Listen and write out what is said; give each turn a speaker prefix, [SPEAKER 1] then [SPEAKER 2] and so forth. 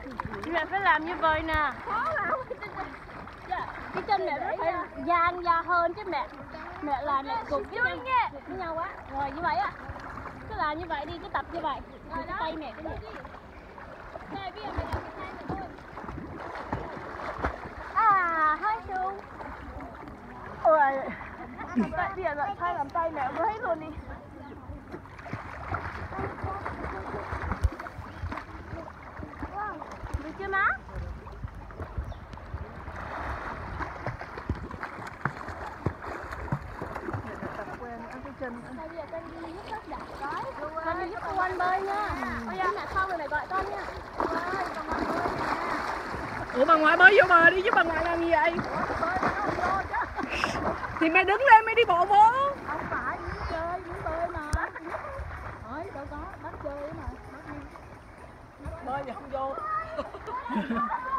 [SPEAKER 1] Mẹ phải làm như vậy nè. Cái chân mẹ nó phải dang ra hơn chứ mẹ làm mẹ cục với nhau quá. Rồi như vậy á. Cứ làm như vậy đi, cứ tập như vậy. Rồi cái tay mẹ cái này. Đây bây giờ mẹ làm cái tay mẹ thôi. À, hơi xuống. Ôi. Bây giờ lại thay làm tay mẹ mới hết luôn đi. Được chưa má? Bây giờ con đi giúp hết đặt cái. Con đi giúp con bơi nha. Bây giờ mẹ sau rồi mẹ gọi con nha. Ơi, con bơi nha.
[SPEAKER 2] Ủa bà ngoại bơi vô bờ đi chứ bà ngoại làm gì vậy?
[SPEAKER 1] Ủa, bơi nó không vô chứ.
[SPEAKER 2] Thì mày đứng lên mày đi bộ vô.
[SPEAKER 1] Không phải, muốn chơi, muốn bơi mà. Ôi, đâu có, bắt chơi mà.
[SPEAKER 2] Bơi thì không vô.